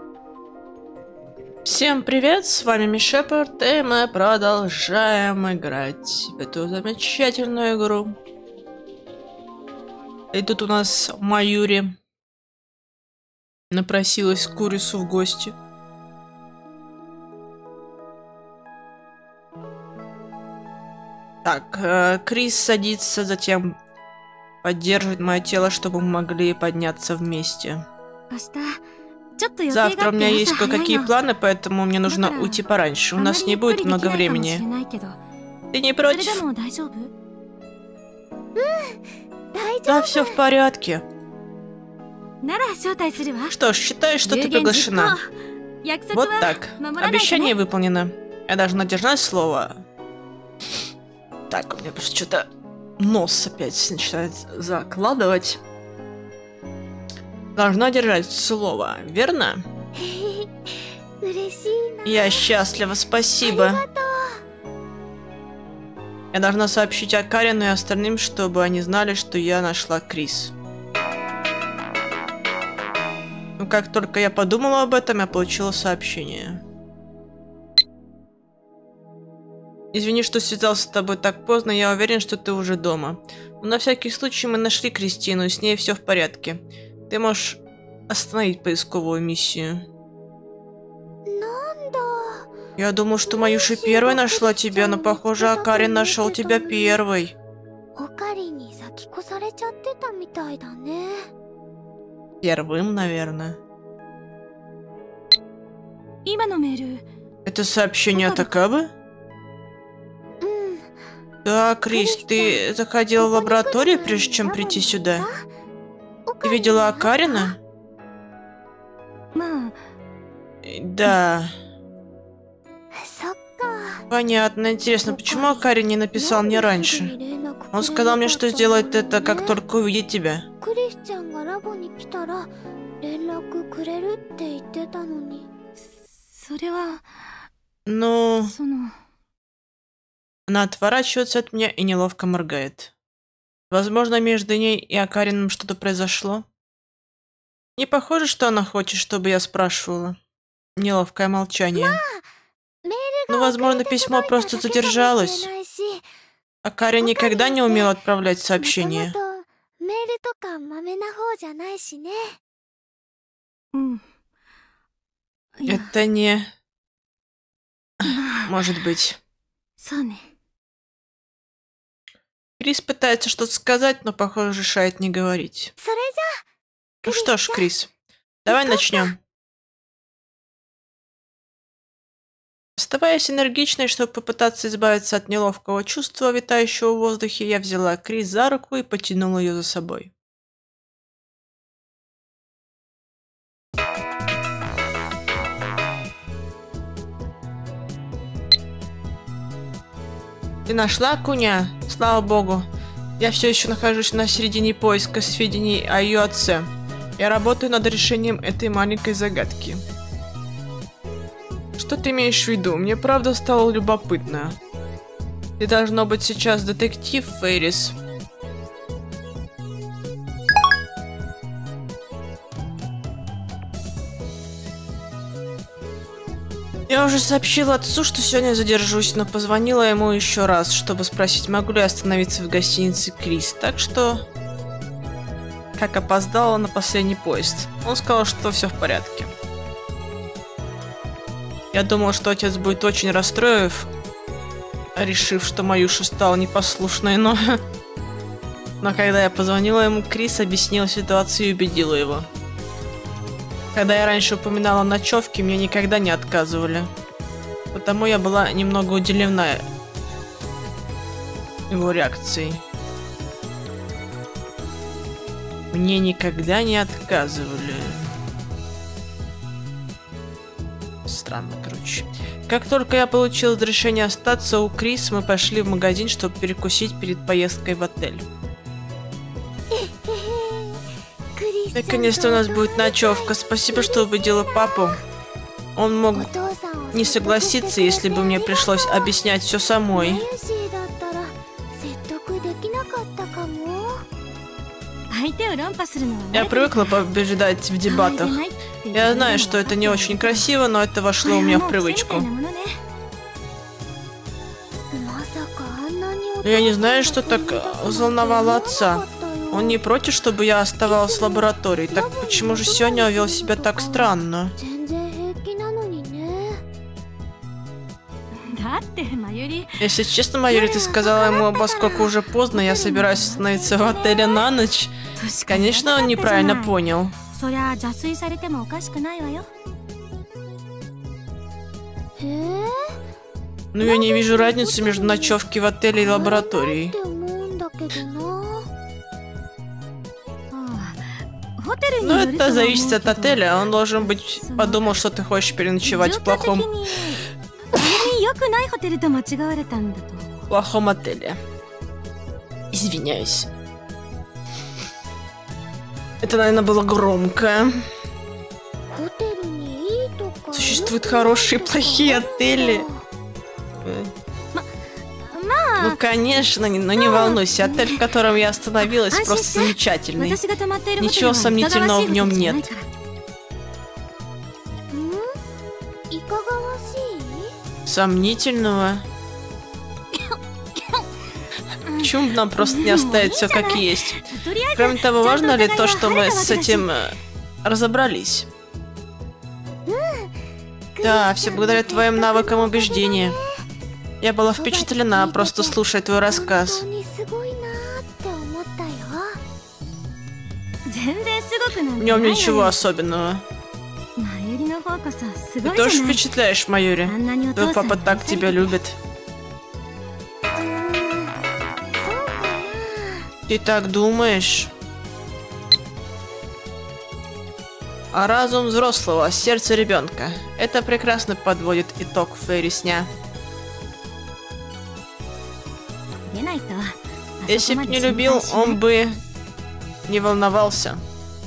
Всем привет, с вами Мишепард, и мы продолжаем играть в эту замечательную игру. И тут у нас Маюри напросилась к Курису в гости. Так, Крис садится, затем поддерживает мое тело, чтобы мы могли подняться вместе. Завтра у меня есть кое-какие планы, поэтому мне нужно уйти пораньше. У нас не будет много времени. Ты не против? Да, все в порядке. Что ж, считай, что ты приглашена. Вот так. Обещание выполнено. Я должна держать слово. Так, у меня просто что-то нос опять начинает закладывать. Должна держать слово, верно? Я счастлива, спасибо. Я должна сообщить Акарину и остальным, чтобы они знали, что я нашла Крис. Но как только я подумала об этом, я получила сообщение. Извини, что связался с тобой так поздно, я уверен, что ты уже дома. Но на всякий случай мы нашли Кристину, и с ней все в порядке. Ты можешь остановить поисковую миссию. Я думал, что Маюши первой нашла тебя, но похоже, Акарин нашел тебя первой. Первым, наверное. Это сообщение от Акабы? Да, Крис, ты заходила в лабораторию, прежде чем прийти сюда? Ты видела Акарина? Да. Понятно. Интересно, почему Акарин не написал мне раньше? Он сказал мне, что сделает это, как только увидит тебя. Ну... Она отворачивается от меня и неловко моргает. Возможно, между ней и Акарином что-то произошло. Не похоже, что она хочет, чтобы я спрашивала. Неловкое молчание. Ну, возможно, письмо просто задержалось. Акарин никогда не умел отправлять сообщения. Это не... Может быть. Крис пытается что-то сказать, но, похоже, решает не говорить. Ну что ж, Крис, давай начнем. Оставаясь энергичной, чтобы попытаться избавиться от неловкого чувства, витающего в воздухе, я взяла Крис за руку и потянула ее за собой. Ты нашла Куня? Слава богу. Я все еще нахожусь на середине поиска сведений о ее отце. Я работаю над решением этой маленькой загадки. Что ты имеешь в виду? Мне правда стало любопытно. Ты должно быть сейчас детектив, Фейрис. Я уже сообщила отцу, что сегодня задержусь, но позвонила ему еще раз, чтобы спросить, могу ли я остановиться в гостинице Крис. Так что... Как опоздала на последний поезд. Он сказал, что все в порядке. Я думал, что отец будет очень расстроен, решив, что Маюша стала непослушной, но... Но когда я позвонила ему, Крис объяснила ситуацию и убедила его. Когда я раньше упоминала ночевки, мне никогда не отказывали. Потому я была немного удивлена его реакцией. Мне никогда не отказывали. Странно, короче. Как только я получила разрешение остаться у Крис, мы пошли в магазин, чтобы перекусить перед поездкой в отель. Наконец-то у нас будет ночевка. Спасибо, что убедила папу. Он мог не согласиться, если бы мне пришлось объяснять все самой. Я привыкла побеждать в дебатах. Я знаю, что это не очень красиво, но это вошло у меня в привычку. Я не знаю, что так взволновало отца. Он не против, чтобы я оставалась в лаборатории. Так почему же Сёня вел себя так странно? Если честно, Майюри, ты сказала ему, поскольку уже поздно, я собираюсь остановиться в отеле на ночь. Конечно, он неправильно понял. Но я не вижу разницы между ночевкой в отеле и лабораторией. Но это зависит от отеля. Он должен быть подумал, что ты хочешь переночевать в плохом отеле. Извиняюсь. Это, наверное, было громко. Существуют хорошие и плохие отели. Ну, конечно, но не волнуйся. Отель, в котором я остановилась, просто замечательный. Ничего сомнительного в нем нет. Сомнительного? Почему бы нам просто не оставить все как есть? Кроме того, важно ли то, что мы с этим разобрались? Да, все благодаря твоим навыкам убеждения. Я была впечатлена, просто слушая твой рассказ. В нем ничего особенного. Ты тоже впечатляешь, Майюри. Твой папа так тебя любит. Ты так думаешь? А разум взрослого, сердце ребенка. Это прекрасно подводит итог Фейрисня. Если бы не любил, он бы не волновался.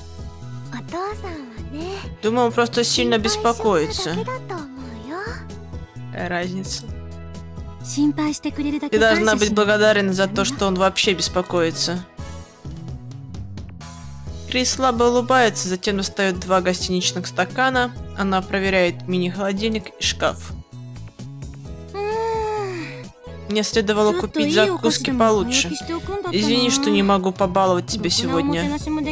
Думаю, он просто сильно беспокоится. Какая разница? Ты должна быть благодарен за то, что он вообще беспокоится. Крис слабо улыбается, затем достает 2 гостиничных стакана. Она проверяет мини-холодильник и шкаф. Мне следовало купить закуски получше. Извини, что не могу побаловать тебя сегодня.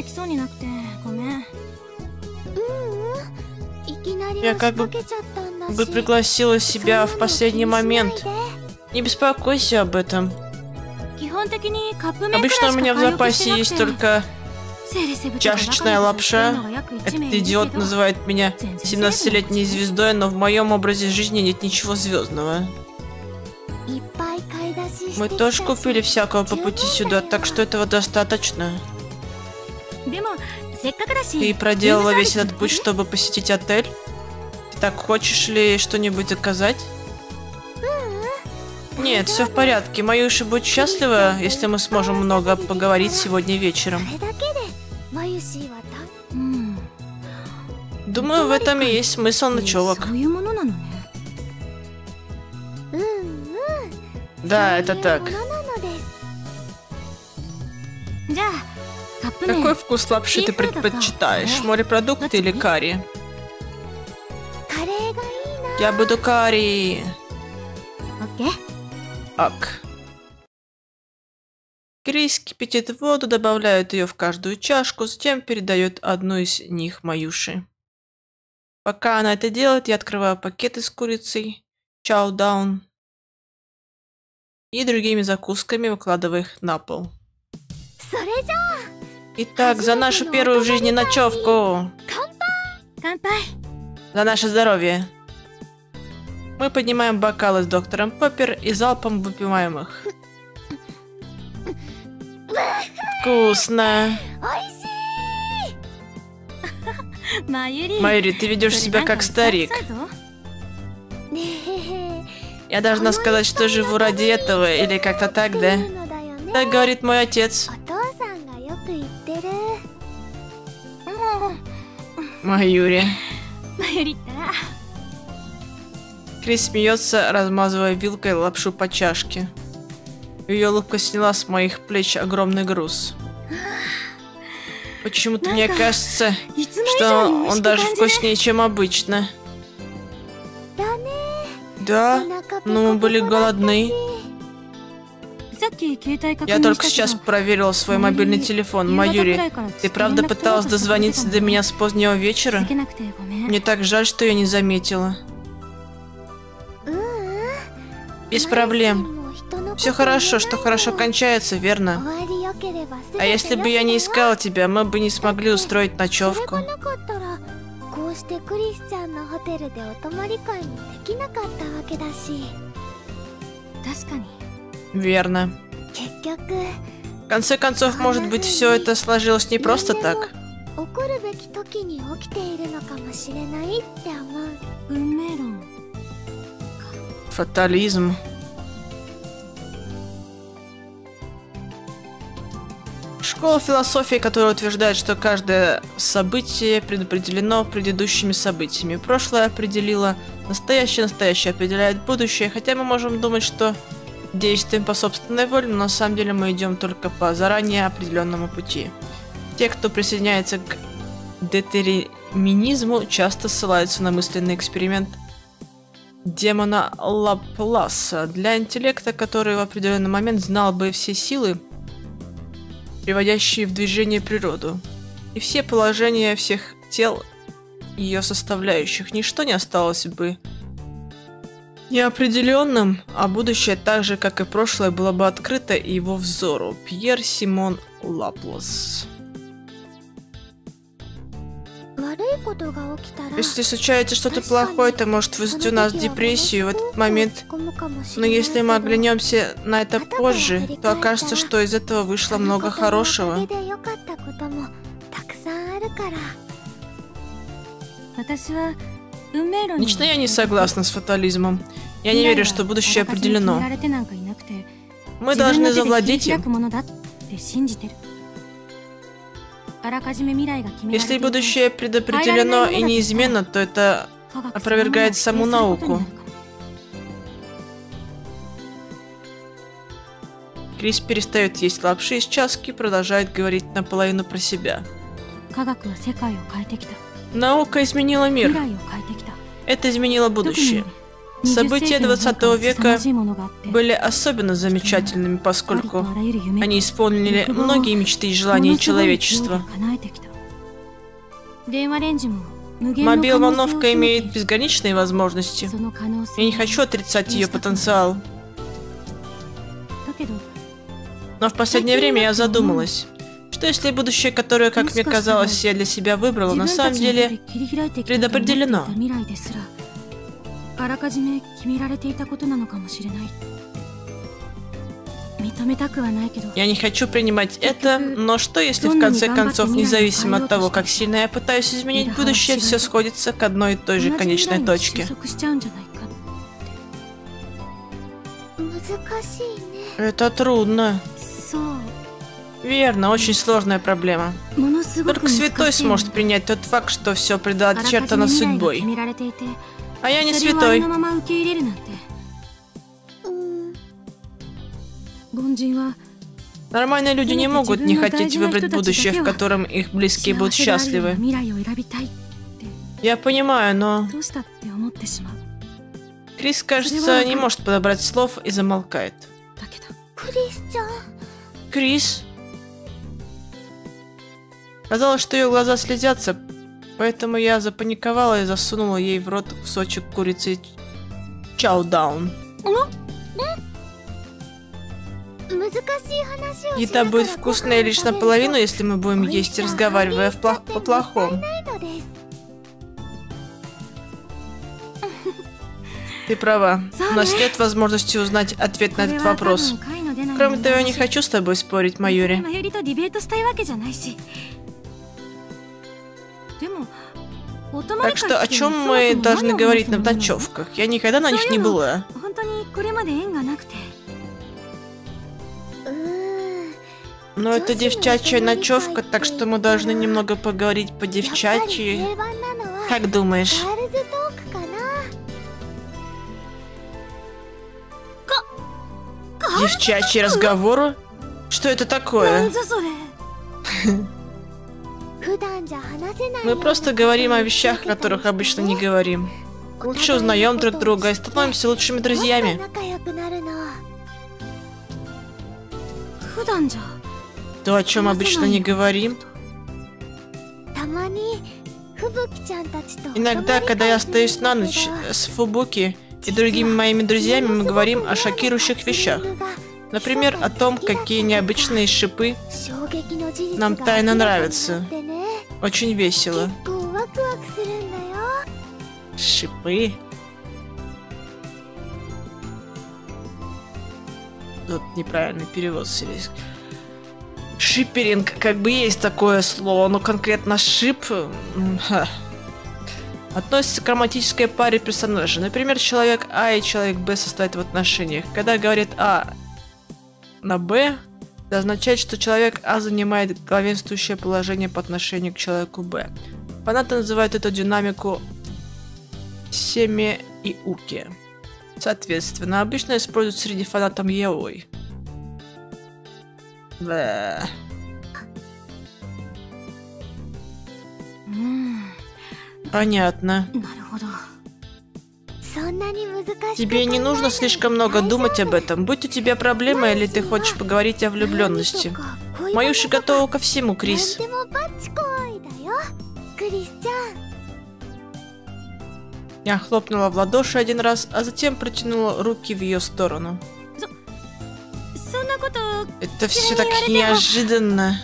Я как бы пригласила себя в последний момент. Не беспокойся об этом. Обычно у меня в запасе есть только чашечная лапша. Этот идиот называет меня 17-летней звездой, но в моем образе жизни нет ничего звездного. Мы тоже купили всякого по пути сюда, так что этого достаточно. Ты проделала весь этот путь, чтобы посетить отель? Ты так хочешь ли что-нибудь заказать? Нет, все в порядке. Майюша будет счастлива, если мы сможем много поговорить сегодня вечером. Думаю, в этом и есть смысл ночевок. Да, это так. Какой вкус лапши ты предпочитаешь? Морепродукты или карри? Я буду карри. Ак. Крис кипятит воду, добавляет ее в каждую чашку, затем передает одну из них Майюше. Пока она это делает, я открываю пакеты с курицей, чаудаун и другими закусками, выкладывая их на пол. Итак, за нашу первую в жизни ночевку! За наше здоровье! Мы поднимаем бокалы с доктором Поппер и залпом выпиваем их. Вкусно! Майюри, ты ведешь себя как старик. Я должна сказать, что живу ради этого, или как-то так, да? Так говорит мой отец. Майюри. Крис смеется, размазывая вилкой лапшу по чашке. Ее улыбка сняла с моих плеч огромный груз. Почему-то мне кажется, что он даже вкуснее, чем обычно. Да, но мы были голодны. Я только сейчас проверила свой мобильный телефон. Майюри, ты правда пыталась дозвониться до меня с позднего вечера? Мне так жаль, что я не заметила. Без проблем. Все хорошо, что хорошо кончается, верно? А если бы я не искала тебя, мы бы не смогли устроить ночевку. Верно. В конце концов, может быть, все это сложилось не просто так. Фатализм. Школа философии, которая утверждает, что каждое событие предопределено предыдущими событиями. Прошлое определило настоящее, настоящее определяет будущее, хотя мы можем думать, что действуем по собственной воле, но на самом деле мы идем только по заранее определенному пути. Те, кто присоединяется к детерминизму, часто ссылаются на мысленный эксперимент демона Лапласа. Для интеллекта, который в определенный момент знал бы все силы, приводящие в движение природу, и все положения всех тел ее составляющих, ничто не осталось бы неопределенным, а будущее, так же, как и прошлое, было бы открыто его взору. Пьер Симон Лаплас. Если случается что-то плохое, это может вызвать у нас депрессию в этот момент. Но если мы оглянемся на это позже, то окажется, что из этого вышло много хорошего. Лично я не согласна с фатализмом. Я не верю, что будущее определено. Мы должны завладеть им. Если будущее предопределено и неизменно, то это опровергает саму науку. Крис перестает есть лапши из чашки и продолжает говорить наполовину про себя. Наука изменила мир. Это изменило будущее. События 20 века были особенно замечательными, поскольку они исполнили многие мечты и желания человечества. Мобиловолновка имеет безграничные возможности. Я не хочу отрицать ее потенциал. Но в последнее время я задумалась, что если будущее, которое, как мне казалось, я для себя выбрала, на самом деле предопределено. Я не хочу принимать это, но что если в конце концов, независимо от того, как сильно я пытаюсь изменить будущее, все сходится к одной и той же конечной точке? Это трудно. Верно, очень сложная проблема. Только святой сможет принять тот факт, что все предначертано судьбой. А я не святой. Нормальные люди не могут не хотеть выбрать будущее, в котором их близкие будут счастливы. Я понимаю, но... Крис, кажется, не может подобрать слов и замолкает. Крис? Казалось, что ее глаза слезятся, поэтому я запаниковала и засунула ей в рот кусочек курицы чаудаун. Еда будет вкусная лишь наполовину, если мы будем есть, разговаривая по-плохому. Ты права. У нас нет возможности узнать ответ на этот вопрос. Кроме того, я не хочу с тобой спорить, Майюри. Так что о чем мы должны говорить на ночевках? Я никогда на них не была. Но это девчачья ночевка, так что мы должны немного поговорить по-девчачьи. Как думаешь? Девчачьи разговоры? Что это такое? Мы просто говорим о вещах, о которых обычно не говорим. Лучше узнаем друг друга и становимся лучшими друзьями. То, о чем обычно не говорим. Иногда, когда я остаюсь на ночь с Фубуки и другими моими друзьями, мы говорим о шокирующих вещах. Например, о том, какие необычные шипы нам тайно нравятся. Очень весело. Шипы? Тут неправильный перевод сирийский. Шиперинг, как бы есть такое слово, но конкретно шип относится к романтической паре персонажей. Например, человек А и человек Б состоят в отношениях. Когда говорит А на Б, это означает, что человек А занимает главенствующее положение по отношению к человеку Б. Фанаты называют эту динамику семе и уки. Соответственно, обычно используют среди фанатов яой. Да. Понятно. Тебе не нужно слишком много думать об этом. Будь у тебя проблема или ты хочешь поговорить о влюбленности. Маюши готова ко всему, Крис. Я хлопнула в ладоши один раз, а затем протянула руки в ее сторону. Это все так неожиданно.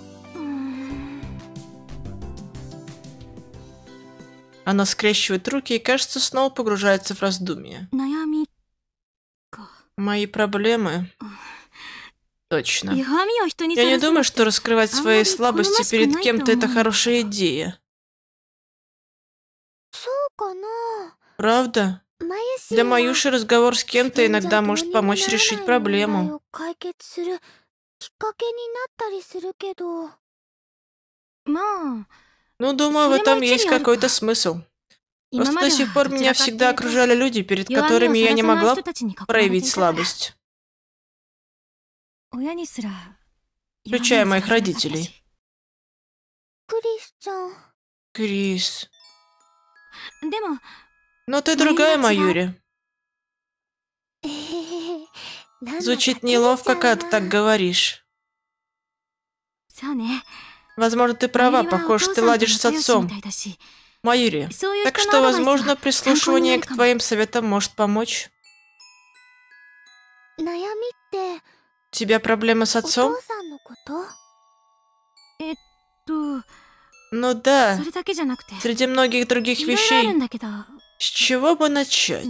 Она скрещивает руки и, кажется, снова погружается в раздумье. Мои проблемы? Точно. Я не думаю, что раскрывать свои слабости перед кем-то это хорошая идея. Правда? Для Маюши разговор с кем-то иногда может помочь решить проблему. Ну, думаю, в этом есть какой-то смысл. Просто до сих пор меня всегда окружали люди, перед которыми я не могла проявить слабость. Включая моих родителей. Крис. Но ты другая, Маюри. Звучит неловко, когда ты так говоришь. Возможно, ты права, похоже, ты ладишь с отцом. Маюри, так что, возможно, прислушивание к твоим советам может помочь. У тебя проблемы с отцом? Ну да, среди многих других вещей. С чего бы начать?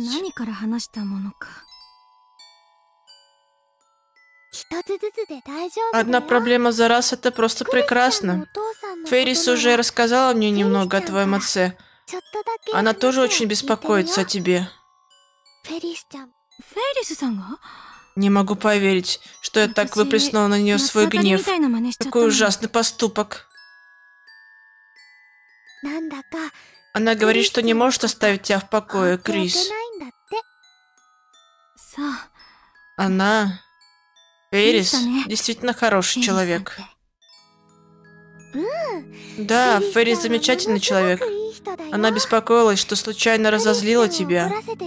Одна проблема за раз — это просто прекрасно. Феррис уже рассказала мне немного о твоем отце. Она тоже очень беспокоится о тебе. Не могу поверить, что я так выплеснула на нее свой гнев. Какой ужасный поступок. Она говорит, что не может оставить тебя в покое, Крис. Она... Феррис действительно хороший человек. Да, Феррис замечательный человек. Она беспокоилась, что случайно разозлила тебя.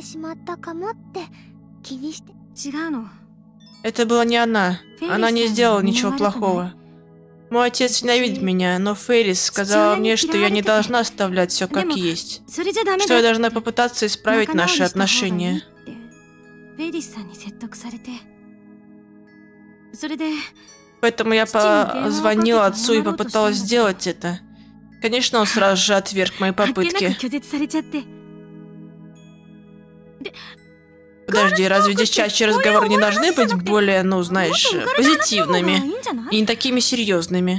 Это была не она. Она не сделала ничего плохого. Мой отец ненавидит меня, но Феррис сказала мне, что я не должна оставлять все как есть. Что я должна попытаться исправить наши отношения. Поэтому я позвонила отцу и попыталась сделать это. Конечно, он сразу же отверг мои попытки. Подожди, разве девчачьи разговоры не должны быть более, ну, знаешь, позитивными и не такими серьезными?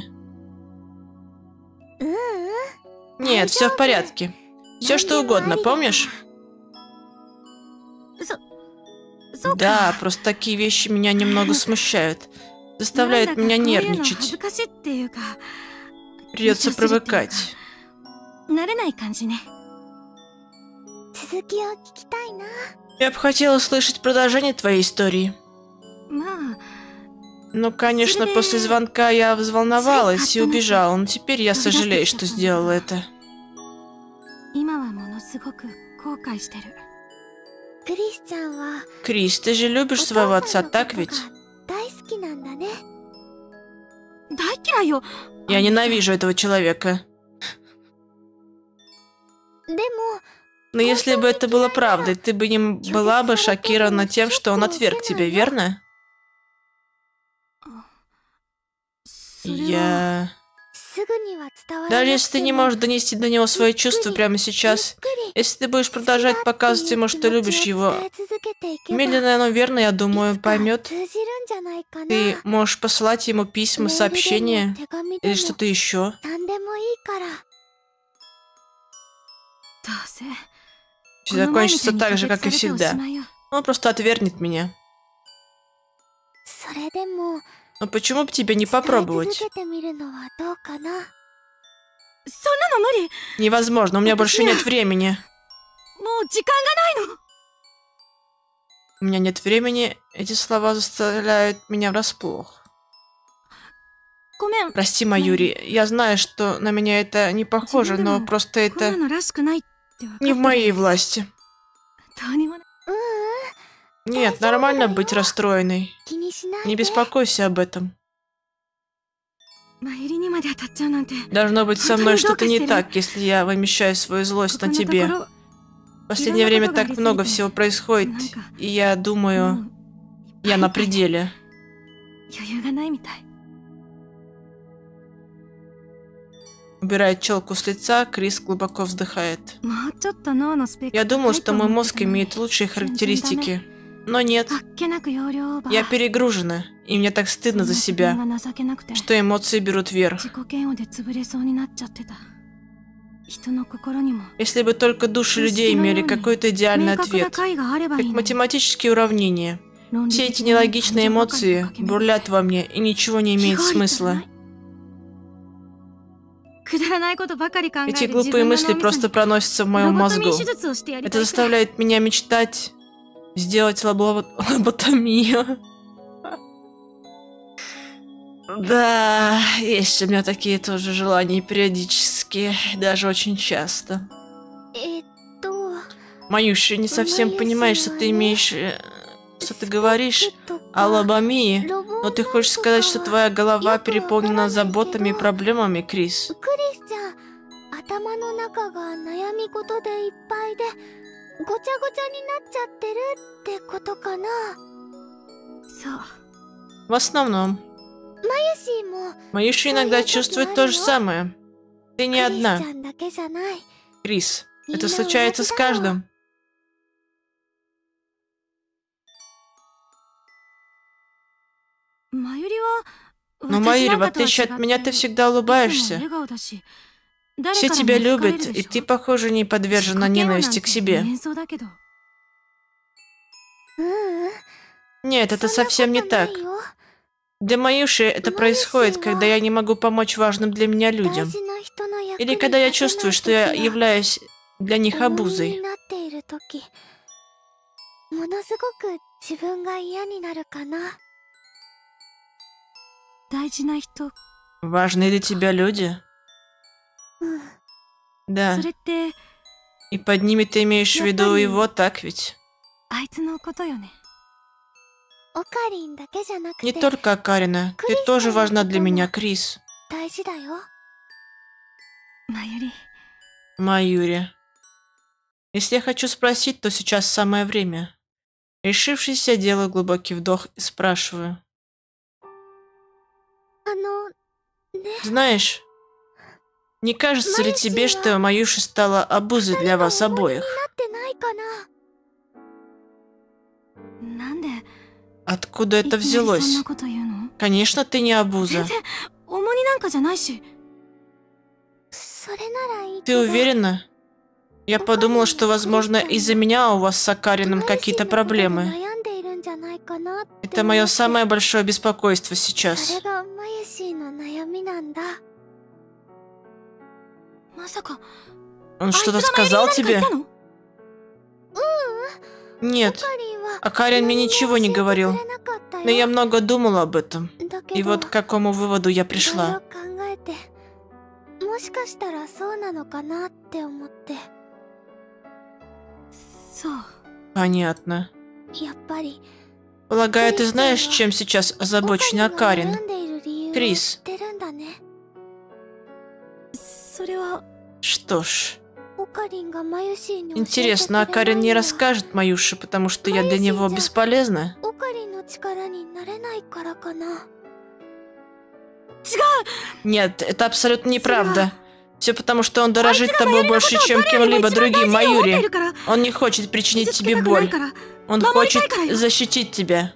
Нет, все в порядке. Все что угодно, помнишь? Да, просто такие вещи меня немного смущают. Заставляют меня нервничать. Придется привыкать. Я бы хотела услышать продолжение твоей истории. Ну, конечно, после звонка я взволновалась и убежала, но теперь я сожалею, что сделала это. Крис, ты же любишь своего отца, так ведь? Я ненавижу этого человека. Но если бы это было правдой, ты бы не была бы шокирована тем, что он отверг тебя, верно? Даже если ты не можешь донести до него свои чувства прямо сейчас, если ты будешь продолжать показывать ему, что любишь его, медленно, но верно, я думаю, поймет. Ты можешь посылать ему письма, сообщения или что-то еще. Все закончится так же, как и всегда. Он просто отвергнет меня. Но почему бы тебе не попробовать? Невозможно, у меня больше нет времени. У меня нет времени, эти слова заставляют меня врасплох. Прости, Майюри, я знаю, что на меня это не похоже, но просто это не в моей власти. Нет, нормально быть расстроенной. Не беспокойся об этом. Должно быть со мной что-то не так, если я вымещаю свою злость на тебе. В последнее время так много всего происходит, и я думаю, я на пределе. Убирает челку с лица, Крис глубоко вздыхает. Я думал, что мой мозг имеет лучшие характеристики, но нет. Я перегружена, и мне так стыдно за себя, что эмоции берут верх. Если бы только души людей имели какой-то идеальный ответ, как математические уравнения. Все эти нелогичные эмоции бурлят во мне, и ничего не имеет смысла. Эти глупые мысли просто проносятся в моем мозгу. Это заставляет меня мечтать сделать лоботомию. Да, есть у меня такие тоже желания периодически, даже очень часто. Маюша, не совсем понимаешь, что ты имеешь... что ты говоришь о лоботомии, но ты хочешь сказать, что твоя голова переполнена заботами и проблемами, Крис? В основном. Маюша иногда чувствует то же самое. Ты не одна. Крис, это случается с каждым. Но, Майюри, в отличие от меня, ты всегда улыбаешься. Все тебя любят, и ты, похоже, не подвержена ненависти к себе. Нет, это совсем не так. Для Маюши это происходит, когда я не могу помочь важным для меня людям. Или когда я чувствую, что я являюсь для них обузой. Важные для тебя люди? Да. И под ними ты имеешь в виду его, так ведь? Не только Акарина. Ты тоже важна для меня, Крис. Майюри. Если я хочу спросить, то сейчас самое время. Решившись, я делаю глубокий вдох и спрашиваю. Знаешь, не кажется ли тебе, что Маюша стала обузой для вас обоих? Откуда это взялось? Конечно, ты не обуза. Ты уверена? Я подумала, что, возможно, из-за меня у вас с Акарином какие-то проблемы. Это мое самое большое беспокойство сейчас. Он что-то сказал тебе? Нет, Акарин мне ничего не говорил. Но я много думала об этом. И вот к какому выводу я пришла. Понятно. Полагаю, ты знаешь, чем сейчас озабочена Карин? Крис. Что ж. Интересно, а Карин не расскажет Маюше, потому что я для него бесполезна? Нет, это абсолютно неправда. Все потому, что он дорожит тобой больше, чем кем-либо другим, Маюри. Он не хочет причинить тебе боль. Он хочет защитить тебя.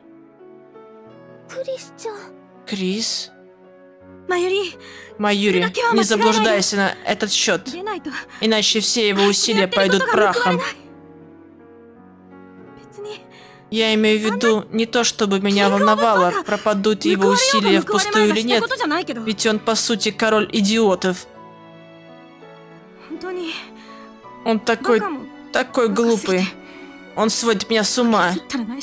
Крис? Маюри, не заблуждайся на этот счет, иначе все его усилия пойдут прахом. Я имею в виду не то, чтобы меня волновало, пропадут его усилия впустую или нет, ведь он, по сути, король идиотов. Он такой глупый. Он сводит меня с ума.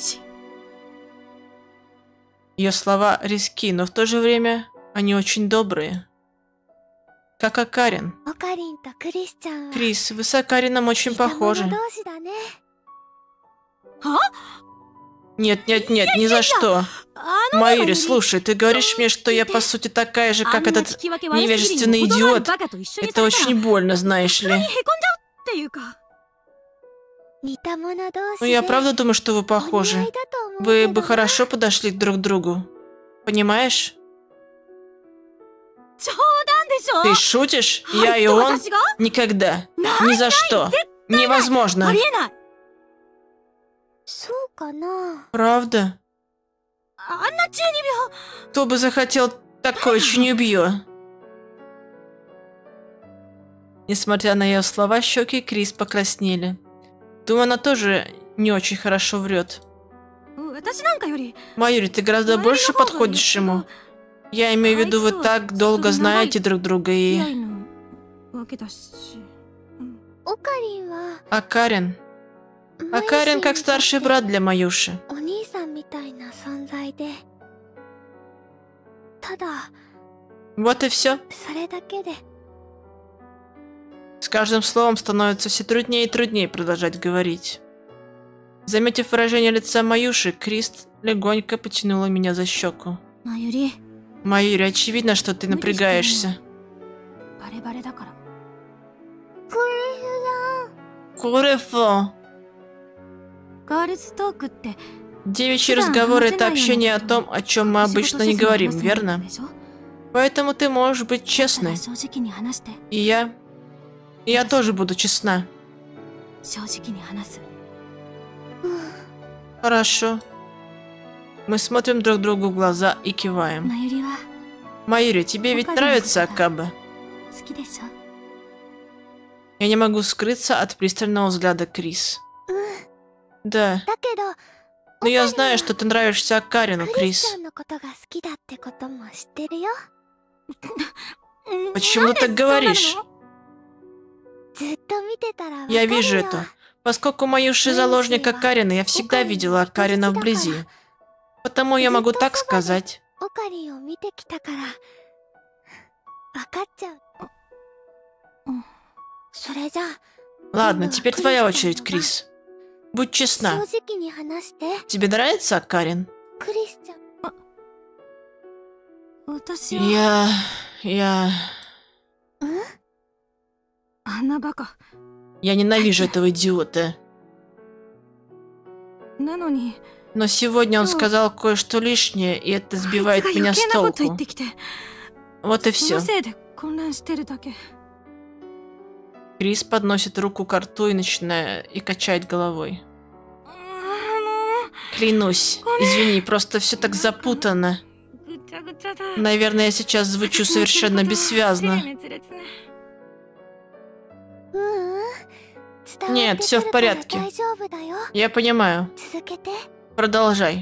Ее слова резки, но в то же время они очень добрые. Как Акарин. Крис, вы с Акарином очень похожи. Нет, ни за что. Маюри, слушай, ты говоришь мне, что я по сути такая же, как этот невежественный идиот. Это очень больно, знаешь ли. Но я правда думаю, что вы похожи. Вы бы хорошо подошли друг к другу. Понимаешь? Ты шутишь? Я и он? Никогда. Ни за что. Невозможно. Правда? Кто бы захотел такое чуньюбьё? Несмотря на ее слова, щеки Крис покраснели. Думаю, она тоже не очень хорошо врет. Маюри, ты гораздо больше подходишь ему. Я имею в виду, вы так долго знаете друг друга и... А Карин? А Карин как старший брат для Маюши. Вот и все. С каждым словом становится все труднее и труднее продолжать говорить. Заметив выражение лица Маюши, Крис легонько потянула меня за щеку. Маюри, очевидно, что ты напрягаешься. Курефо. Девичьи разговоры – это общение о том, о чем мы обычно не говорим, верно? Поэтому ты можешь быть честной. И я тоже буду честна. Хорошо. Мы смотрим друг другу в глаза и киваем. Маюри, тебе ведь нравится Акаба? Я не могу скрыться от пристального взгляда Крис. Да. Но я знаю, что ты нравишься Акарину, Крис. Почему ты так говоришь? Я вижу это. Поскольку Маюши заложник Акарина, я всегда видела Акарина вблизи. Потому я могу так сказать. Ладно, теперь твоя очередь, Крис. Будь честна. Тебе нравится Акарин? Я ненавижу этого идиота. Но сегодня он сказал кое-что лишнее, и это сбивает меня с толку. Вот и все. Крис подносит руку к рту и качает головой. Клянусь, извини, просто все так запутано. Наверное, я сейчас звучу совершенно бессвязно. Нет, все в порядке. Я понимаю. Продолжай.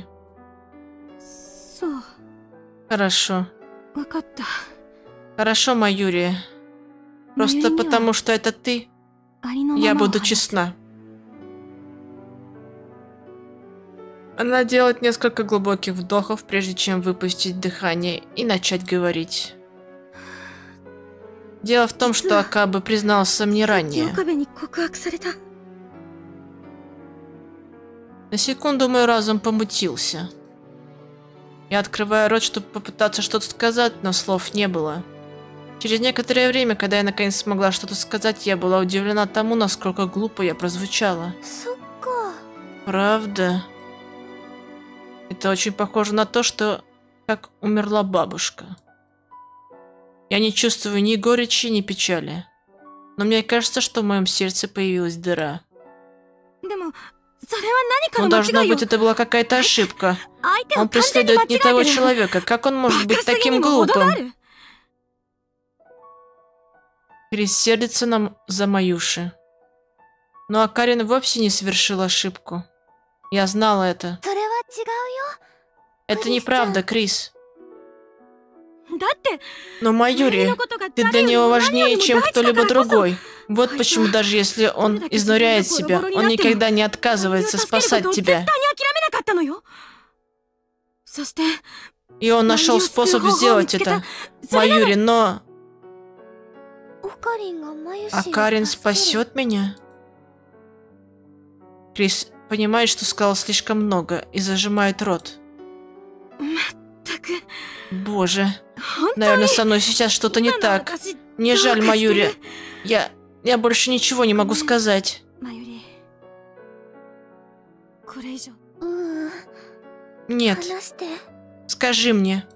Хорошо. Хорошо, Маюри. Просто потому, что это ты, я буду честна. Она делает несколько глубоких вдохов, прежде чем выпустить дыхание и начать говорить. Дело в том, что Акаба признался мне ранее. На секунду мой разум помутился. Я открываю рот, чтобы попытаться что-то сказать, но слов не было. Через некоторое время, когда я наконец смогла что-то сказать, я была удивлена тому, насколько глупо я прозвучала. Правда? Это очень похоже на то, как умерла бабушка. Я не чувствую ни горечи, ни печали. Но мне кажется, что в моем сердце появилась дыра. Но должно быть, это была какая-то ошибка. Он преследует не того человека. Как он может быть таким глупым? Крис сердится за Маюши. Но Акарин вовсе не совершил ошибку. Я знала это. Это неправда, Крис. Но Маюри, ты для него важнее, чем кто-либо другой. Вот почему даже если он изнуряет себя, он никогда не отказывается спасать тебя. И он нашел способ сделать это. Маюри, но... Акарин спасет меня? Крис понимает, что сказал слишком много, и зажимает рот. Боже, наверное, со мной сейчас что-то не так. Мне жаль, Маюри. Я больше ничего не могу сказать. Нет. Скажи мне.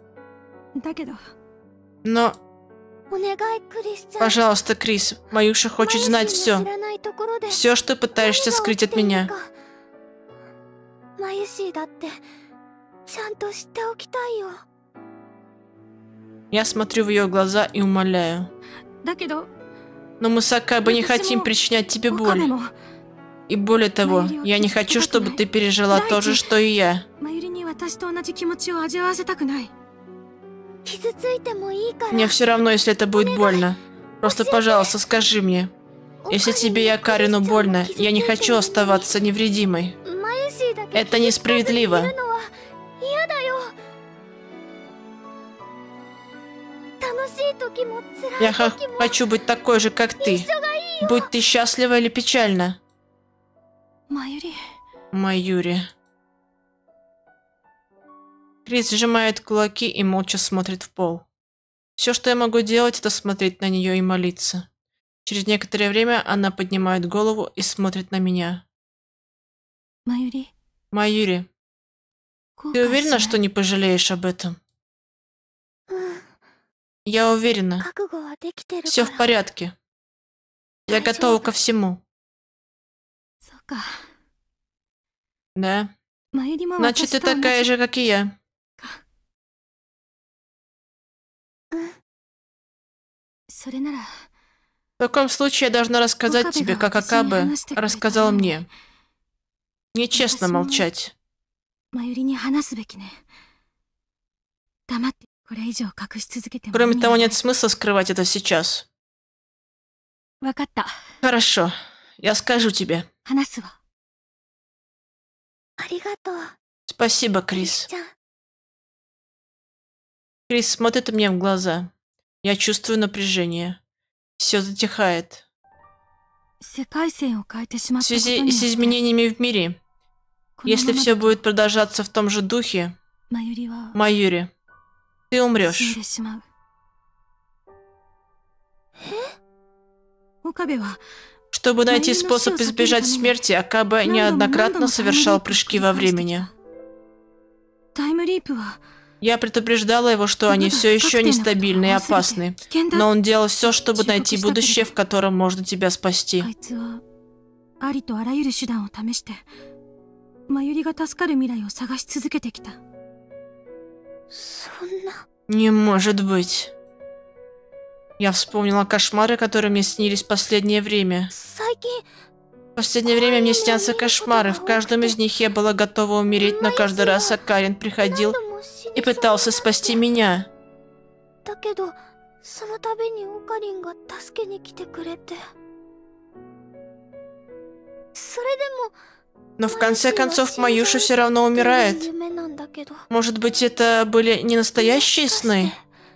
Но... Пожалуйста, Крис, Маюша хочет знать все. Все, что пытаешься скрыть от меня. Я смотрю в ее глаза и умоляю. Но мы с Акабой не хотим причинять тебе боль. И более того, я не хочу, чтобы ты пережила то же, что и я. Мне все равно, если это будет больно. Просто, пожалуйста, скажи мне. Если тебе и Акарину больно, я не хочу оставаться невредимой. Это несправедливо. Я хочу быть такой же, как ты. Будь ты счастлива или печальна. Маюри. Крис сжимает кулаки и молча смотрит в пол. Все, что я могу делать, это смотреть на нее и молиться. Через некоторое время она поднимает голову и смотрит на меня. Маюри, ты уверена, что не пожалеешь об этом? Я уверена. Все в порядке. Я готова ко всему. Да? Значит, ты такая же, как и я. В таком случае я должна рассказать тебе, как Акабе рассказал мне. Нечестно молчать. Кроме того, нет смысла скрывать это сейчас. Хорошо, я скажу тебе. Спасибо, Крис. Крис смотрит мне в глаза. Я чувствую напряжение. Все затихает. В связи с изменениями в мире, если все будет продолжаться в том же духе, Маюри, ты умрешь. Чтобы найти способ избежать смерти, Акабе неоднократно совершал прыжки во времени. Я предупреждала его, что они все еще нестабильны и опасны, но он делал все, чтобы найти будущее, в котором можно тебя спасти. Не может быть. Я вспомнила кошмары, которые мне снились в последнее время. В последнее время мне снятся кошмары. В каждом из них я была готова умереть, но каждый раз Акарин приходил и пытался спасти меня. Но в конце концов Маюша все равно умирает. Может быть, это были не настоящие сны?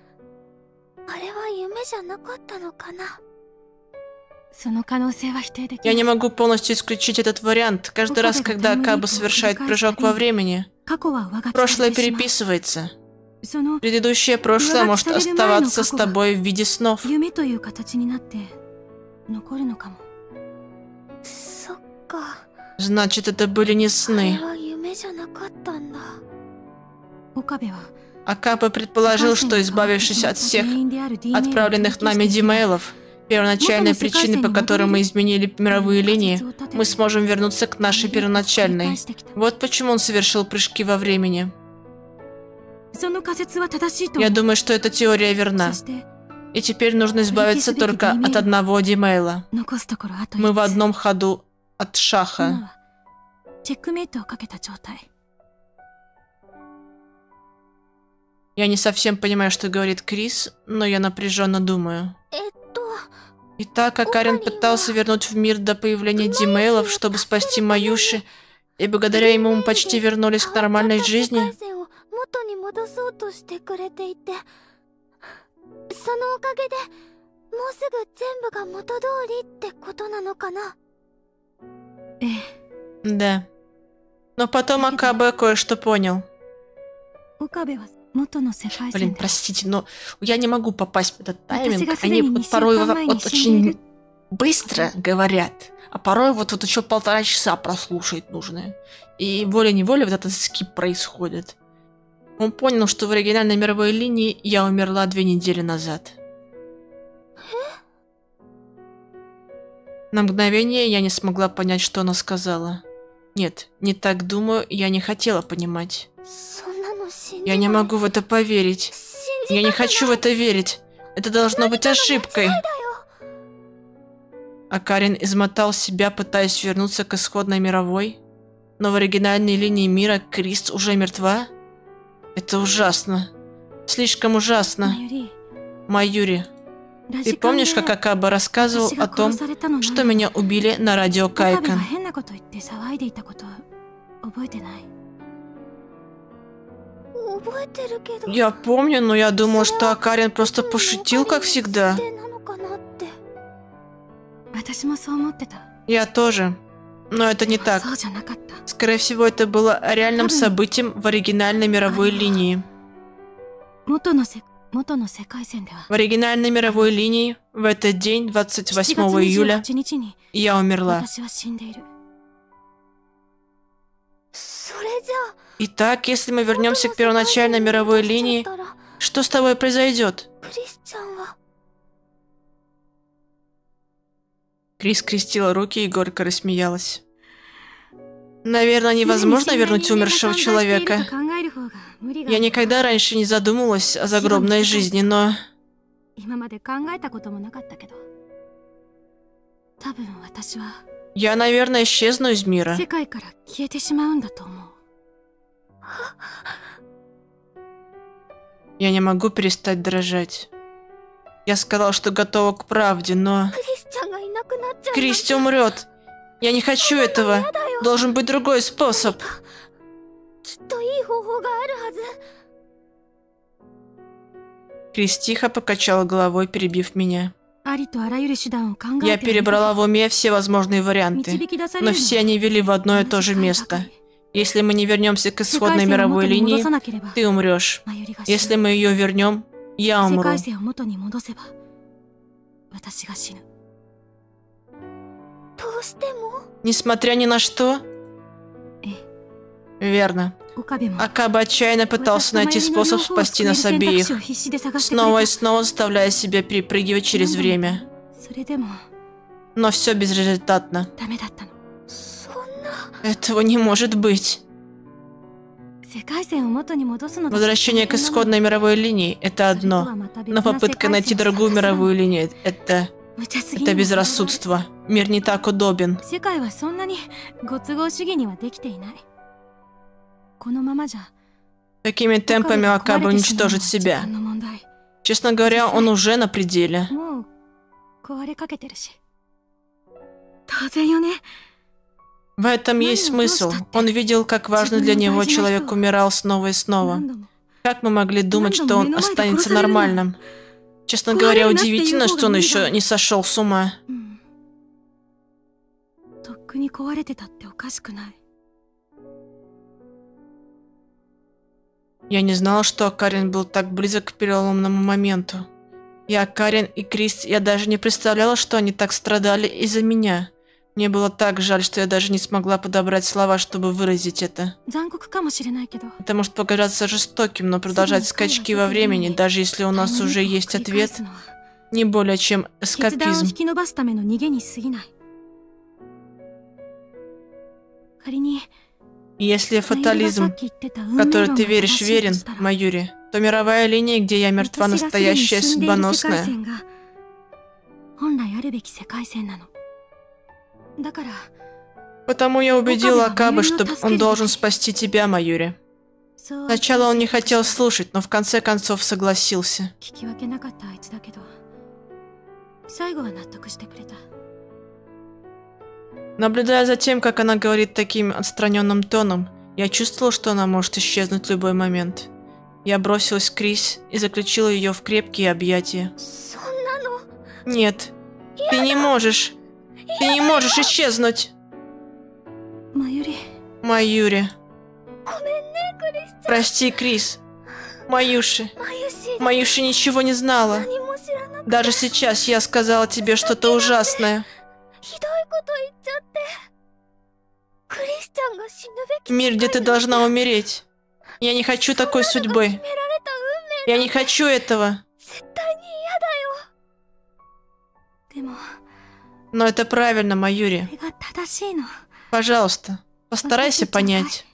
Я не могу полностью исключить этот вариант. Каждый раз, когда Акаба совершает прыжок во времени, прошлое переписывается. Предыдущее прошлое может оставаться с тобой в виде снов. Значит, это были не сны. Акаба предположил, что, избавившись от всех отправленных нами димейлов, первоначальной причины, по которой мы изменили мировые линии, мы сможем вернуться к нашей первоначальной. Вот почему он совершил прыжки во времени. Я думаю, что эта теория верна. И теперь нужно избавиться только от одного димейла. Мы в одном ходу от шаха. Я не совсем понимаю, что говорит Крис, но я напряженно думаю. Итак, Акарин пытался вернуть в мир до появления димейлов, чтобы спасти Маюши, и благодаря ему мы почти вернулись к нормальной жизни. Да. Но потом Акаба кое-что понял. Блин, простите, но я не могу попасть в этот тайминг. Они вот порой вот очень быстро говорят, а порой вот еще 1,5 часа прослушать нужно. И волей-неволей вот этот скип происходит. Он понял, что в оригинальной мировой линии я умерла 2 недели назад. На мгновение я не смогла понять, что она сказала. Нет, не так думаю, я не хотела понимать. Я не могу в это поверить. Я не хочу в это верить. Это должно быть ошибкой. Акарин измотал себя, пытаясь вернуться к исходной мировой. Но в оригинальной линии мира Крис уже мертва? Это ужасно. Слишком ужасно. Маюри, ты помнишь, как Акаба рассказывал о том, что меня убили на радио Кайкан? Я помню, но я думал, что Акарин просто пошутил, как всегда. Я тоже. Но это не так. Скорее всего, это было реальным событием в оригинальной мировой линии. В оригинальной мировой линии в этот день, 28 июля, я умерла. Итак, если мы вернемся к первоначальной мировой линии, что с тобой произойдет? Крис скрестила руки и горько рассмеялась. Наверное, невозможно вернуть умершего человека. Я никогда раньше не задумывалась о загробной жизни, но... Я, наверное, исчезну из мира. Я не могу перестать дрожать. Я сказала, что готова к правде, но... Кристи умрет. Я не хочу этого. Должен быть другой способ. Крис тихо покачала головой, перебив меня. Я перебрала в уме все возможные варианты, но все они вели в одно и то же место. Если мы не вернемся к исходной мировой линии, ты умрешь. Если мы ее вернем, я умру. Несмотря ни на что? Верно. Акаба отчаянно пытался найти способ спасти нас обеих, снова и снова заставляя себя перепрыгивать через время. Но все безрезультатно. Этого не может быть. Возвращение к исходной мировой линии – это одно, но попытка найти другую мировую линию – это безрассудство. Мир не так удобен. Такими темпами Акаба уничтожит себя. Честно говоря, он уже на пределе. В этом есть смысл. Он видел, как важно для него человек умирал снова и снова. Как мы могли думать, что он останется нормальным? Честно говоря, удивительно, что он еще не сошел с ума. Я не знала, что Акарин был так близок к переломному моменту. И Акарин, и Крис, я даже не представляла, что они так страдали из-за меня. Мне было так жаль, что я даже не смогла подобрать слова, чтобы выразить это. Это может показаться жестоким, но продолжать скачки во времени, даже если у нас уже есть ответ, не более чем эскапизм. Если фатализм, в который ты веришь, верен, Маюри, то мировая линия, где я мертва, настоящая, судьбоносная. Потому я убедила Акабы, что он должен спасти тебя, Маюри. Сначала он не хотел слушать, но в конце концов согласился. Наблюдая за тем, как она говорит таким отстраненным тоном, я чувствовала, что она может исчезнуть в любой момент. Я бросилась к Крис и заключила ее в крепкие объятия. Нет, ты не можешь. Ты не можешь исчезнуть. Маюри. Прости, Крис. Маюши. Маюши ничего не знала. Даже сейчас я сказала тебе что-то ужасное. Мир, где ты должна умереть. Я не хочу такой судьбы. Я не хочу этого. Но это правильно, Маюри. Пожалуйста, постарайся понять.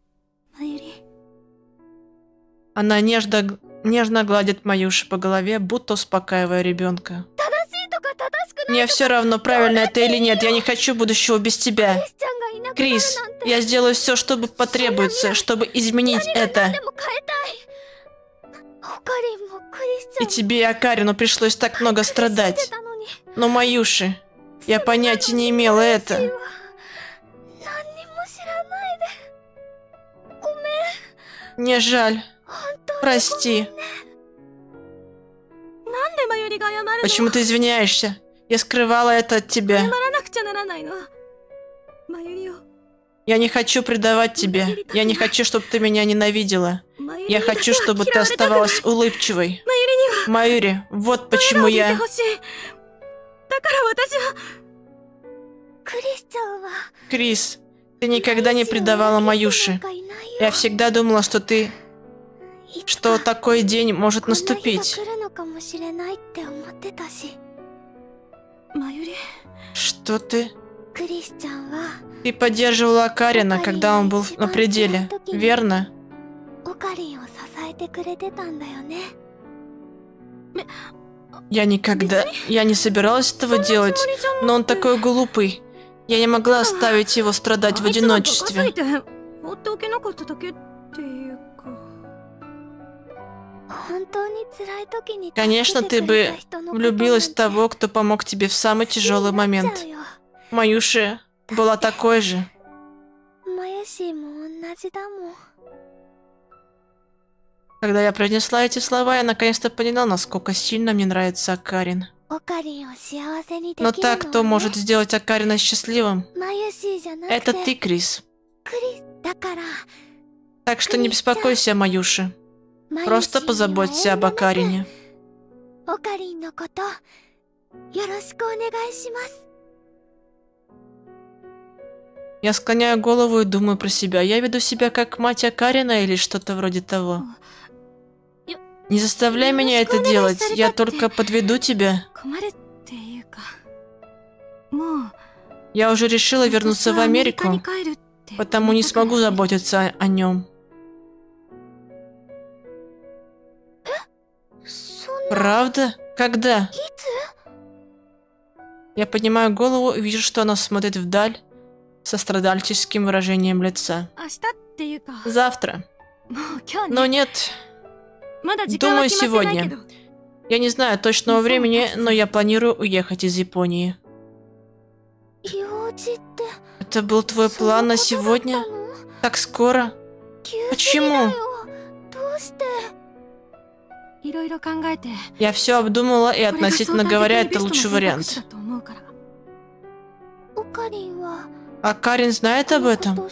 Она нежно гладит Маюши по голове, будто успокаивая ребенка. Мне все равно, правильно это или нет, я не хочу будущего без тебя. Крис, я сделаю все, что потребуется, чтобы изменить это. И тебе, и Акарину пришлось так много страдать. Но, Маюши, я понятия не имела это. Мне жаль. Прости. Почему ты извиняешься? Я скрывала это от тебя. Я не хочу предавать тебя. Я не хочу, чтобы ты меня ненавидела. Я хочу, чтобы ты оставалась улыбчивой. Маюри, вот почему я... Крис, ты никогда не предавала Маюши. Я всегда думала, что такой день может наступить. Что ты? Ты поддерживала Акарина, когда он был на пределе, верно? Я не собиралась этого делать, но он такой глупый. Я не могла оставить его страдать в одиночестве. Конечно, ты бы влюбилась в того, кто помог тебе в самый тяжелый момент. Маюши была такой же. Когда я произнесла эти слова, я наконец-то поняла, насколько сильно мне нравится Акарин. Но та, кто может сделать Акарина счастливым, это ты, Крис. Так что не беспокойся, Маюши. Просто позаботься об Акарине. Я склоняю голову и думаю про себя. Я веду себя как мать Акарина или что-то вроде того. Не заставляй меня это делать. Я только подведу тебя. Я уже решила вернуться в Америку, потому не смогу заботиться о нем. Правда? Когда? Я поднимаю голову и вижу, что она смотрит вдаль со страдальческим выражением лица. Завтра. Но нет. Думаю, сегодня. Я не знаю точного времени, но я планирую уехать из Японии. Это был твой план на сегодня? Так скоро? Почему? Я все обдумала, и относительно говоря, это лучший вариант. А Карин знает об этом?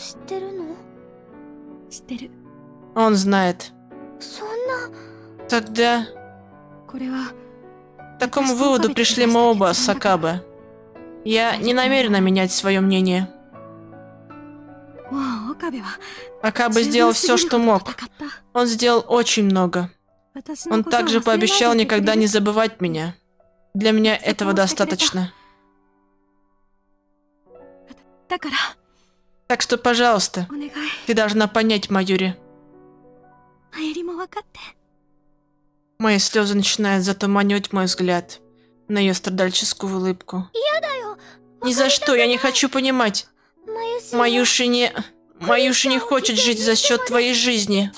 Он знает. Тогда... К такому выводу пришли мы оба с Акабе. Я не намерена менять свое мнение. Акабе сделал все, что мог. Он сделал очень много. Он также пообещал никогда не забывать меня. Для меня этого достаточно. Так что, пожалуйста, ты должна понять Майюри. Мои слезы начинают затуманивать мой взгляд на ее страдальческую улыбку. Ни за что, я не хочу понимать. Майюши не хочет жить за счет твоей жизни.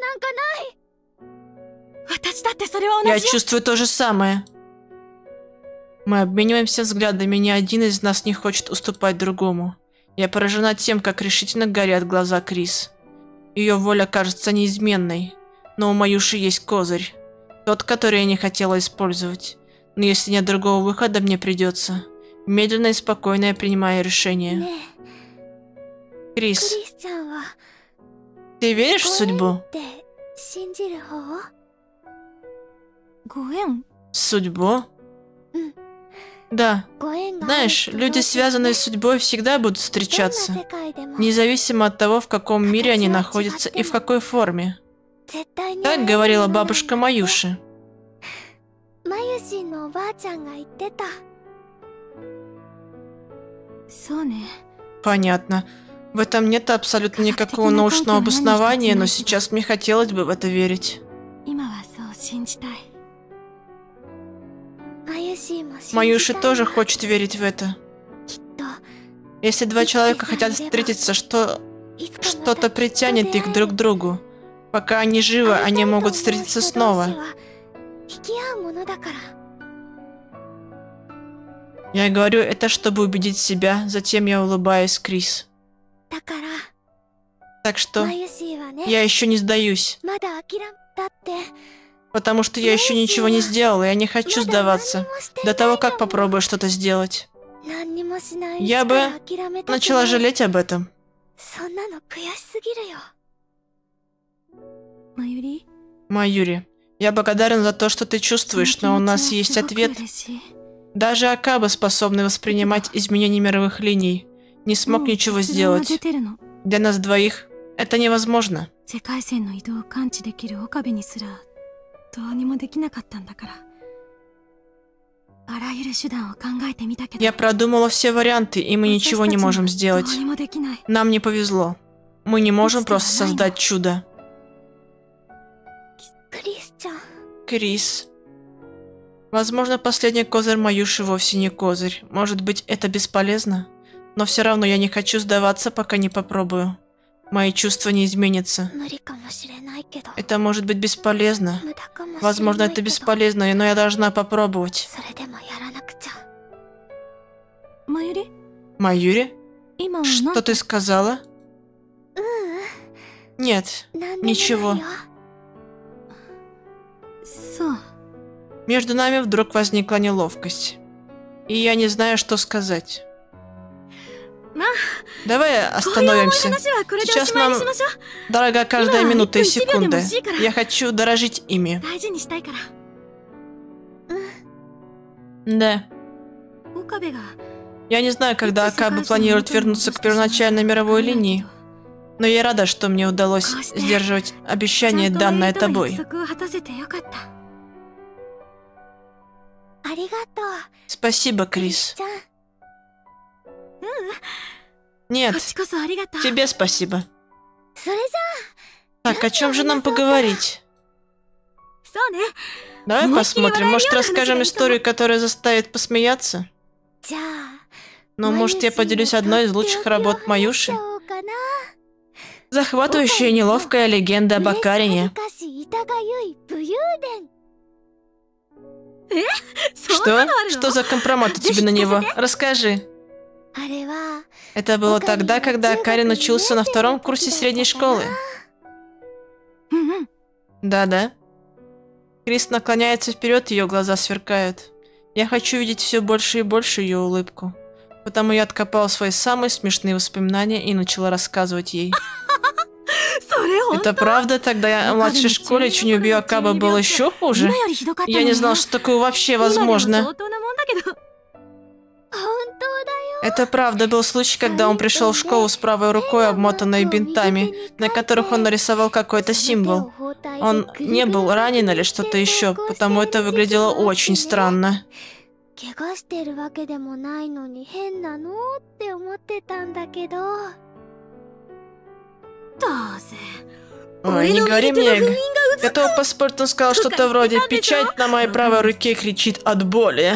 Я чувствую то же самое. Мы обмениваемся взглядами, ни один из нас не хочет уступать другому. Я поражена тем, как решительно горят глаза Крис. Ее воля кажется неизменной, но у Майюши есть козырь. Тот, который я не хотела использовать. Но если нет другого выхода, мне придется. Медленно и спокойно я принимаю решение. Крис, ты веришь в судьбу? Судьбу? Да. Знаешь, люди, связанные с судьбой, всегда будут встречаться, независимо от того, в каком мире они находятся и в какой форме. Так говорила бабушка Майюши. Понятно. В этом нет абсолютно никакого научного обоснования, но сейчас мне хотелось бы в это верить. Майюши тоже хочет верить в это. Если два человека хотят встретиться, что-то притянет их друг к другу. Пока они живы, они могут встретиться снова. Я говорю это, чтобы убедить себя, затем я улыбаюсь Крис. Так что я еще не сдаюсь. Потому что я еще ничего не сделала, я не хочу сдаваться до того, как попробую что-то сделать. Я бы начала жалеть об этом. Майюри, я благодарен за то, что ты чувствуешь, но у нас есть ответ. Даже Акабе, способный воспринимать изменения мировых линий, не смог ничего сделать. Для нас двоих это невозможно. Я продумала все варианты, и мы ничего не можем сделать. Нам не повезло. Мы не можем просто создать чудо. Крис. Возможно, последний козырь Майюши вовсе не козырь. Может быть, это бесполезно? Но все равно я не хочу сдаваться, пока не попробую. Мои чувства не изменятся. Это может быть бесполезно. Возможно, это бесполезно, но я должна попробовать. Майюри? Что ты сказала? Нет, ничего. Между нами вдруг возникла неловкость. И я не знаю, что сказать. Давай остановимся. Сейчас нам дорога каждая минута и секунда. Я хочу дорожить ими. Да. Я не знаю, когда Акабе планирует вернуться к первоначальной мировой линии, но я рада, что мне удалось сдерживать обещание, данное тобой. Спасибо, Крис. Нет, тебе спасибо. Так, о чем же нам поговорить? Давай посмотрим, может, расскажем историю, которая заставит посмеяться? Но, может, я поделюсь одной из лучших работ Майюши? Захватывающая и неловкая легенда об Акарине. Что? Что за компромат у тебя на него? Расскажи. Это было тогда, когда Карин учился на 2-м курсе средней школы. Да-да. Крис наклоняется вперед, ее глаза сверкают. Я хочу видеть все больше и больше ее улыбку. Потому я откопала свои самые смешные воспоминания и начала рассказывать ей. Это правда? Тогда я в младшей школе Чунибью Акаба было еще хуже? Я не знал, что такое вообще возможно. Это правда, был случай, когда он пришел в школу с правой рукой, обмотанной бинтами, на которых он нарисовал какой-то символ. Он не был ранен или что-то еще, потому это выглядело очень странно. Ой, не говори мне. Этого паспорта он сказал что-то вроде «Печать на моей правой руке кричит от боли».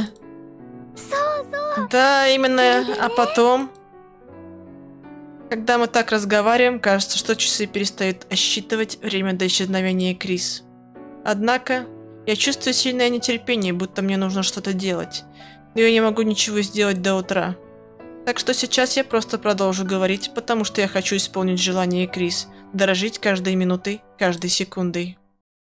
Да, именно. А потом, когда мы так разговариваем, кажется, что часы перестают отсчитывать время до исчезновения Крис. Однако, я чувствую сильное нетерпение, будто мне нужно что-то делать. Но я не могу ничего сделать до утра. Так что сейчас я просто продолжу говорить, потому что я хочу исполнить желание Крис, дорожить каждой минутой, каждой секундой.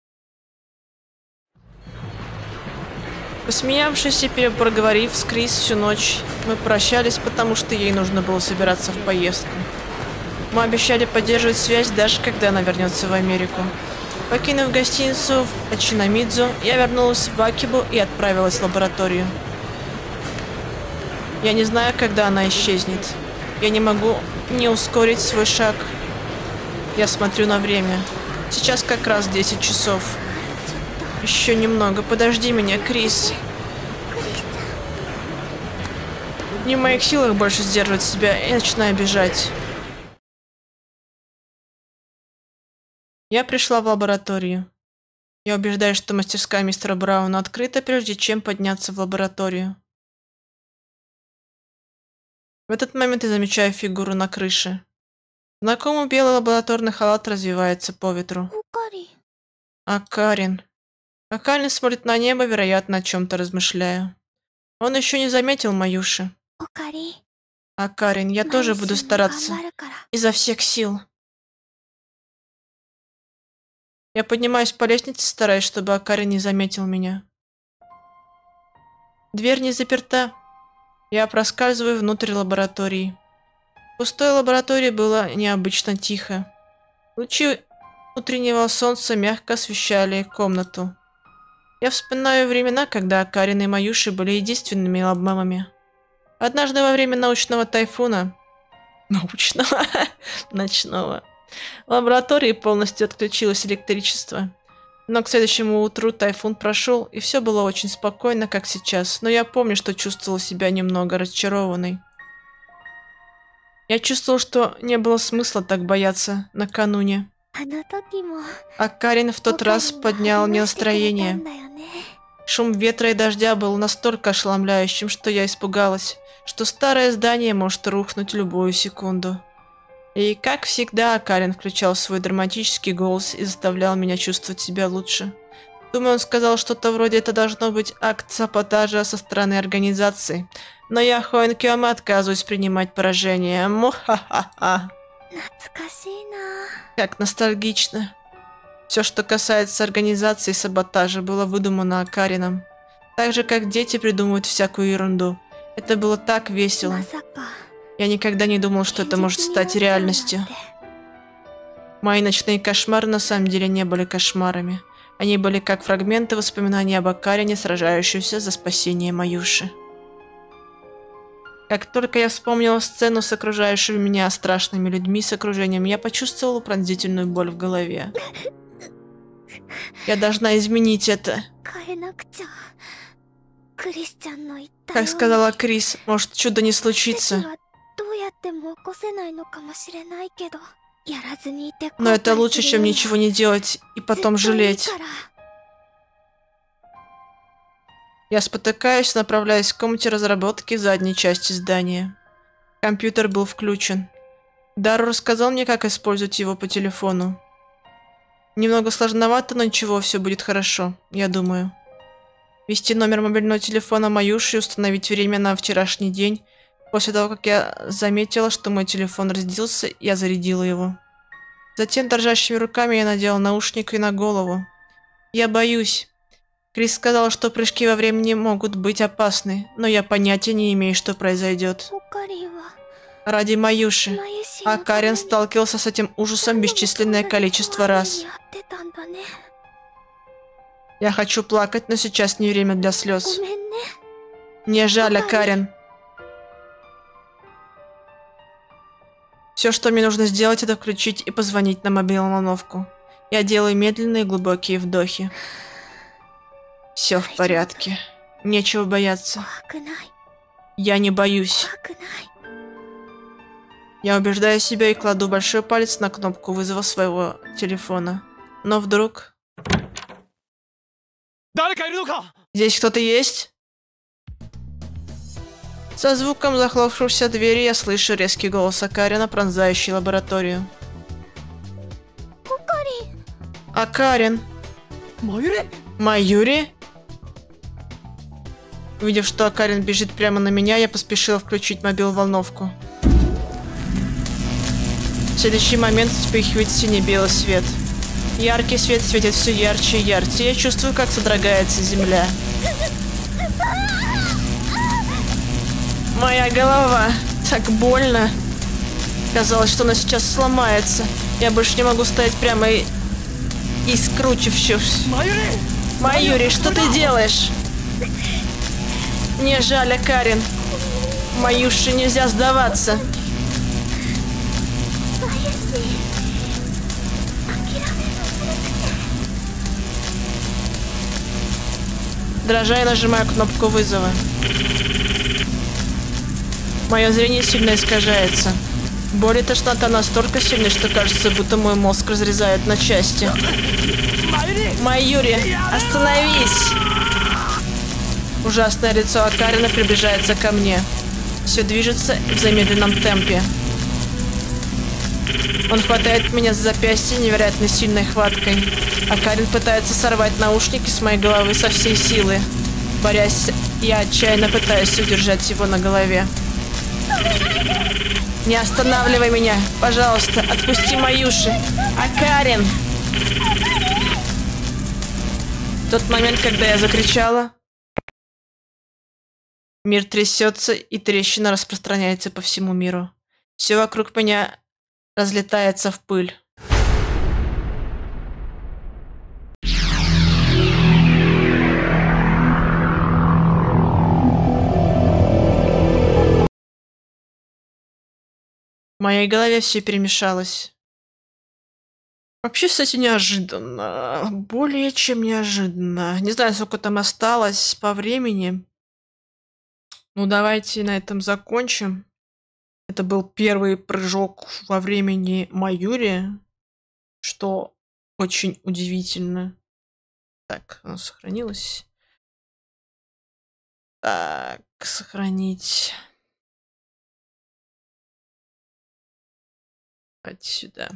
Посмеявшись и проговорив с Крис всю ночь, мы прощались, потому что ей нужно было собираться в поездку. Мы обещали поддерживать связь, даже когда она вернется в Америку. Покинув гостиницу в Ачинамидзу, я вернулась в Акибу и отправилась в лабораторию. Я не знаю, когда она исчезнет. Я не могу не ускорить свой шаг. Я смотрю на время. Сейчас как раз 10 часов. Еще немного. Подожди меня, Крис. Не в моих силах больше сдерживать себя, и начинаю бежать. Я пришла в лабораторию. Я убеждаюсь, что мастерская мистера Брауна открыта, прежде чем подняться в лабораторию. В этот момент я замечаю фигуру на крыше. Знакомый белый лабораторный халат развивается по ветру. Карин. Карин смотрит на небо, вероятно, о чем-то размышляя. Он еще не заметил Маюши. Карин, я тоже буду стараться. Изо всех сил. Я поднимаюсь по лестнице, стараясь, чтобы Карин не заметил меня. Дверь не заперта. Я проскальзываю внутрь лаборатории. В пустой лаборатории было необычно тихо. Лучи утреннего солнца мягко освещали комнату. Я вспоминаю времена, когда Карин и Маюши были единственными лабмамами. Однажды во время научного тайфуна... Ночного. В лаборатории полностью отключилось электричество. Но к следующему утру тайфун прошел, и все было очень спокойно, как сейчас. Но я помню, что чувствовала себя немного разочарованной. Я чувствовал, что не было смысла так бояться накануне. Карин в тот раз поднял мне настроение. Шум ветра и дождя был настолько ошеломляющим, что я испугалась, что старое здание может рухнуть любую секунду. И, как всегда, Карин включал свой драматический голос и заставлял меня чувствовать себя лучше. Думаю, он сказал что-то вроде «это должно быть акт саботажа со стороны организации». Но я, Хоэн Кёма, отказываюсь принимать поражение. Муха-ха-ха. Как ностальгично. Все, что касается организации саботажа, было выдумано Карином. Так же, как дети придумывают всякую ерунду. Это было так весело. Я никогда не думал, что это может стать реальностью. Мои ночные кошмары на самом деле не были кошмарами. Они были как фрагменты воспоминаний об Карине, сражающемся за спасение Маюши. Как только я вспомнила сцену с окружающими меня страшными людьми с окружением, я почувствовала пронзительную боль в голове. Я должна изменить это. Как сказала Крис, может, чудо не случится. Но это лучше, чем ничего не делать и потом жалеть. Я спотыкаюсь, направляясь к комнате разработки задней части здания. Компьютер был включен. Дару рассказал мне, как использовать его по телефону. Немного сложновато, но ничего, все будет хорошо, я думаю. Ввести номер мобильного телефона Маюши и установить время на вчерашний день. После того, как я заметила, что мой телефон разрядился, я зарядила его. Затем дрожащими руками я надела наушники на голову. Я боюсь. Крис сказал, что прыжки во времени могут быть опасны, но я понятия не имею, что произойдет. Ради Маюши. А Карен сталкивался с этим ужасом бесчисленное количество раз. Я хочу плакать, но сейчас не время для слез. Мне жаль, Карен. Все, что мне нужно сделать, это включить и позвонить на мобильную волновку. Я делаю медленные глубокие вдохи. Все в порядке. Нечего бояться. Я не боюсь. Я убеждаю себя и кладу большой палец на кнопку вызова своего телефона. Но вдруг... Здесь кто-то есть? Со звуком захлопнувшейся двери я слышу резкий голос Акарина, пронзающий лабораторию. Акарин! Маюри? Увидев, что Акарин бежит прямо на меня, я поспешила включить мобил-волновку. В следующий момент вспыхивает сине-белый свет. Яркий свет светит все ярче и ярче. Я чувствую, как содрогается земля. Моя голова. Так больно. Казалось, что она сейчас сломается. Я больше не могу стоять прямо и скручившись. Маюри, что ты делаешь? Мне жаль, Карин. Маюше нельзя сдаваться. Дрожа, я нажимаю кнопку вызова. Мое зрение сильно искажается. Боль и тошнота настолько сильны, что кажется, будто мой мозг разрезает на части. Маюри, остановись! Ужасное лицо Акарина приближается ко мне. Все движется в замедленном темпе. Он хватает меня за запястье невероятно сильной хваткой. Акарин пытается сорвать наушники с моей головы со всей силы. Борясь, я отчаянно пытаюсь удержать его на голове. Не останавливай меня, пожалуйста, отпусти Маюши. Акарин! В тот момент, когда я закричала, мир трясется, и трещина распространяется по всему миру. Все вокруг меня разлетается в пыль. В моей голове все перемешалось. Вообще, кстати, неожиданно. Более чем неожиданно. Не знаю, сколько там осталось по времени. Ну, давайте на этом закончим. Это был первый прыжок во времени Маюри, что очень удивительно. Так, оно сохранилось. Так, сохранить. Давайте сюда.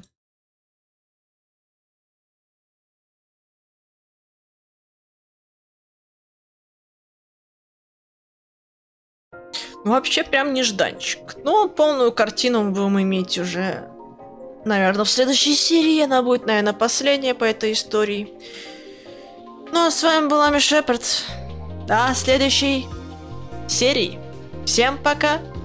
Ну, вообще, прям нежданчик. Но полную картину мы будем иметь уже, наверное, в следующей серии. Она будет, наверное, последняя по этой истории. Ну, а с вами была Ами Шепард. До следующей серии. Всем пока!